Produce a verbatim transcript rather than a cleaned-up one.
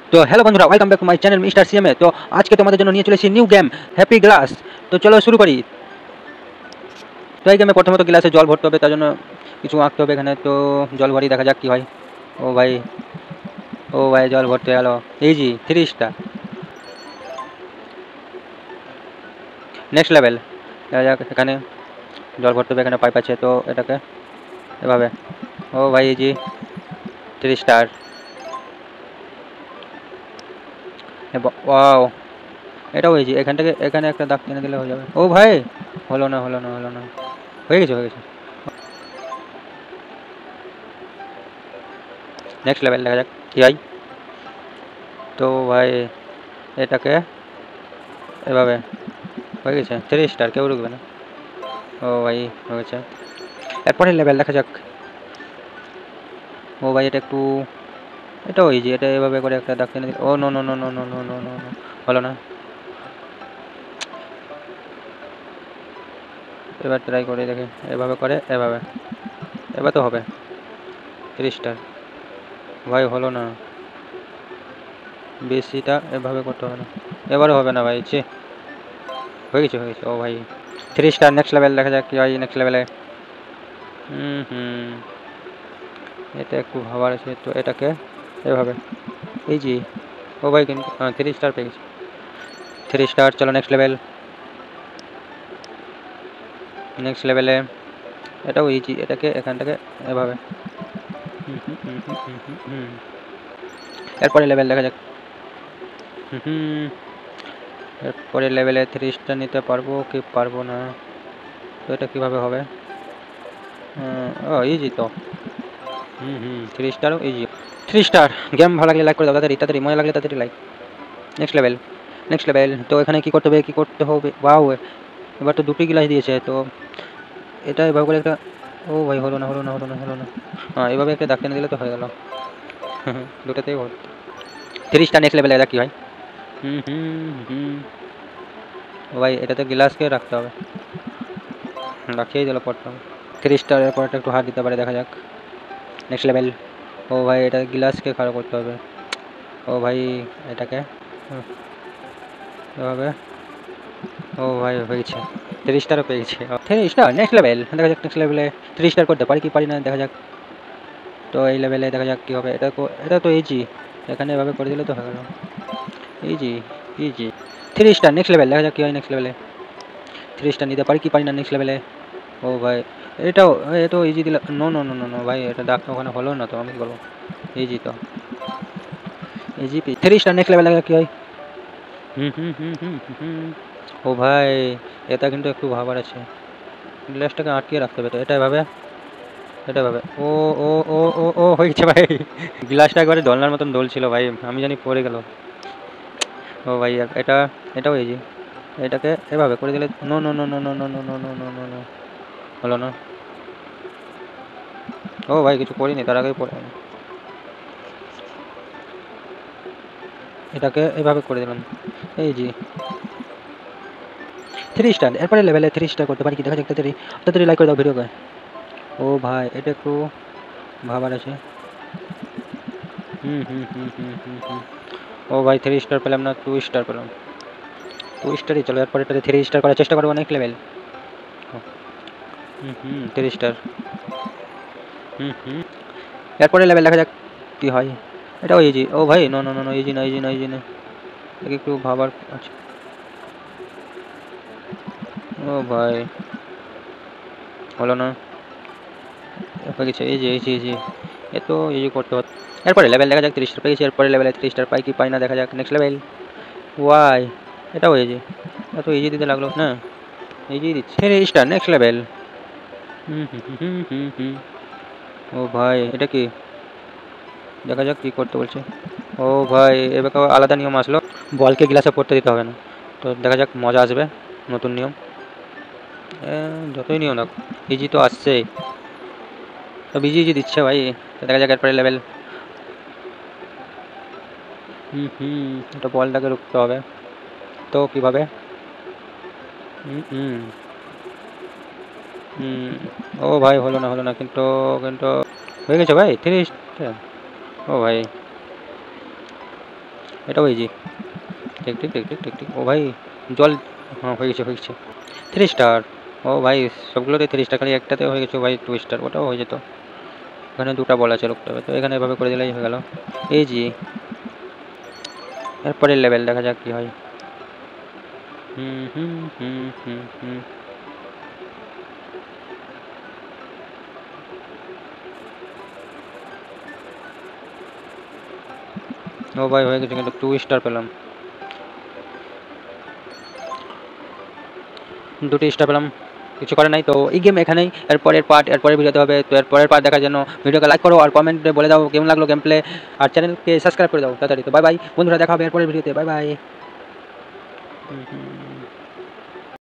তো হ্যালো বন্ধুরা, welcome back to my channel mister CMA. তো আজকে তোমাদের জন্য নিয়ে চলেছি নিউ গেম হ্যাপি গ্লাস। তো চলো শুরু করি। তো এই গেমে প্রথমত গ্লাসে জল ভরতে হবে, তার জন্য কিছু আঁকতে হবে এখানে। তো জল ভরি, দেখা যাক কি হয়। ও ভাই, ও ভাই জল ভরতে গেল, easy three star. Next level, দেখা যাক। এখানে জল ভরতে হবে, এখানে পাইপ আছে, তো এটাকে এভাবে। ও ভাই ইজি থ্রি স্টার। ওয়াও, এটাও ইজি। এখান থেকে এখানে একটা দাগ টেনে দিলে হয়ে যাবে। ও ভাই, হলো না হলো না হলো না, হয়ে গেছে হয়ে গেছে। নেক্সট লেভেল, দেখা যাক কি হয়। তো ভাই এটাকে এভাবে হয়ে গেছে থ্রি স্টার, কেউ রুকবে না। ও ভাই হয়ে গেছে। এরপরের লেভেল দেখা যাক। ও ভাই এটা একটু, এটাও ইজি। এটা এভাবে করে একটা দাগ টেনে দিল। Oh no no no no no no no no no, হলো না। এবার ট্রাই করে দেখে, এভাবে করে এভাবে, এবার তো হবে থ্রি স্টার। ভাই হলো না, বেশিটা এভাবে করতে হবে না, এবারও হবে না ভাই। ছে, হয়ে গেছে হয়ে গেছে। ও ভাই থ্রি স্টার। নেক্সট লেভেল দেখা যাক কি হয় নেক্সট লেভেলে। হুম হুম, এটা একটু ভাবার আছে, তো এটাকে এভাবে ইজি। ও ভাই কিন্তু হ্যাঁ থ্রি স্টার পেয়ে গেছি, থ্রি স্টার। চলো নেক্সট লেভেল। নেক্সট লেভেলে এটাও ইজি, এটাকে এখান থেকে এভাবে। হুম hmm hmm hmm hmm hmm hmm. এরপরে লেভেল দেখা যাক। হুম হুম, এরপরে লেভেলে থ্রি স্টার নিতে পারবো কি পারবো না, তো এটা কীভাবে হবে। ও ইজি তো। হুম হুম, থ্রি স্টারও ইজি। Three star. গেম ভালো লাগলে লাইক করে দাও তাড়াতাড়ি তাড়াতাড়ি, মজা লাগলে তাড়াতাড়ি like. Next level, next level. তো এখানে কী করতে হবে কী করতে হবে, ওয়াও, এবার তো দুটোই গ্লাস দিয়েছে। তো এটা এভাবে করে একটা, ও ভাই হলো না হলো না হলো না হলো না। হ্যাঁ এভাবে একটা দাগ টেনে দিলে তো হয়ে গেল। দুটোতেই হল থ্রি স্টার। নেক্সট লেভেলে এটা কী হয়। হুম হুম হুম, ও ভাই এটাতে গ্লাসকে রাখতে হবে, রাখিয়েই দিল পড়তে হবে। থ্রি স্টারের পর একটু হাত দিতে পারে, দেখা যাক। Next level. ও ভাই এটা গ্লাসকে খারাপ করতে হবে। ও ভাই এটাকে এভাবে। ও ভাই হয়েছে, থ্রি স্টারও পেয়ে গেছে। Three star. নেক্সট লেভেল দেখা যাক, নেক্সট লেভেলে থ্রি স্টার করতে পারি কি পারি না দেখা যাক। তো এই লেভেলে দেখা যাক কী হবে। এটা এটা তো ইজি, এখানে এভাবে করে দিলে তো হয়ে গেল, easy easy three star. Next level দেখা যাক কী হয় নেক্সট লেভেলে। থ্রি স্টার নিতে পারি কি পারি না নেক্সট লেভেলে। ও ভাই এটাও, এটাও ইজি দিল। No no no no no ভাই, এটা দাগটা ওখানে হলো না, তো আমি কী করবো। ইজি তো, easy P three star. Next level দেখা কী হয়। হুম হুম হুম হুম হুম। ও ভাই এটা কিন্তু একটু ভাবার আছে, গ্লাসটাকে আটকিয়ে রাখতে হবে। তো এটা এভাবে, এটা এভাবে। ও ও ও ও ও হয়েছে ভাই। গ্লাসটা একবারে দোলনার মতন দোলছিল ভাই, আমি জানি পড়ে গেল। ও ভাই এটা, এটাও ইজি। এটাকে এভাবে করে দিলে, no no no no no no no no no no no no, হলো না। ও ভাই কিছু করিনি, তার আগেই পড়ে গেল। এটাকে এভাবে করে দিলাম, এই জি থ্রি স্টার। এরপরে লেভেলে থ্রি স্টার করতে পারি কি দেখা যাক তাড়াতাড়ি তাড়াতাড়ি, লাইক করে দাও ভিডিওকে। ও ভাই এটা একটু ভাবার আছে। হুম hmm hmm hmm hmm hmm. ও ভাই থ্রি স্টার পেলাম না, টু স্টার পেলাম। টু স্টারই চলো। এরপর এটাতে থ্রি স্টার করার চেষ্টা করবো next level. Hmm hmm three star. Hmm hmm, এরপরে লেভেল দেখা যাক কী হয়। এটাও ইজি। ও ভাই no no no no, easy না ইজি না ইজি না, একটু ভাবার আছে। ও ভাই হলো না, হয়ে গেছে ইজি ইজি ইজি। এ তো ইজি করতে হতো। এরপরে লেভেল দেখা যাক, থ্রি স্টার পেয়েছি। এরপরে লেভেলে থ্রি স্টার পাই কি পাই না দেখা যাক নেক্সট লেভেল। ওয়াই এটাও ইজি, এত ইজি দিতে লাগলো না, ইজি দিচ্ছে। Three star. Next level. Hmm hmm hmm hmm hmm. ও ভাই এটা কি, দেখা যাক কী করতে বলছে। ও ভাই এবার আলাদা নিয়ম আসলো, বলকে গ্লাসে পড়তে দিতে হবে না। তো দেখা যাক মজা আসবে, নতুন নিয়ম। যতই নিয়ম না, ইজি তো আসছেই, সব ইজি ইজি দিচ্ছে ভাই। তো দেখা যাক এরপরে লেভেল। হুম হুম, এটা বলটাকে রুখতে হবে, তো কীভাবে। হুম হুম হুম। ও ভাই হলো না হলো না, কিন্তু কিন্তু হয়ে গেছে ভাই থ্রি স্টার। ও ভাই এটাও ইজি। ঠিক ঠিক ঠিক ঠিক ঠিক ঠিক ও ভাই জল, হ্যাঁ হয়ে গেছে হয়ে গেছে। থ্রি স্টার, ও ভাই সবগুলোতে থ্রি স্টার, খালি একটাতে হয়ে গেছে ভাই টু স্টার, ওটাও হয়ে যেত। এখানে দুটো বল আছে রুখতে হবে, তো এখানে এভাবে করে দিলেই হয়ে গেল ইজি। এরপরের লেভেল দেখা যাক কি হয়। হুম হুম হুম হুম হুম ও ভাই হয়ে গেছে, কিন্তু টু স্টার পেলাম, দুটি স্টার পেলাম, কিছু করে নাই। তো এই গেম এখানেই, এরপরের পার্ট এরপরের ভিডিওতে হবে। তো এরপরের পার্ট দেখার জন্য ভিডিওকে লাইক করো আর কমেন্টে বলে দাও কেমন লাগলো গেম প্লে, আর চ্যানেলকে সাবস্ক্রাইব করে দাও তাড়াতাড়ি। তো বাই বাই বন্ধুরা, দেখা হবে এরপরের ভিডিওতে, বাই বাই।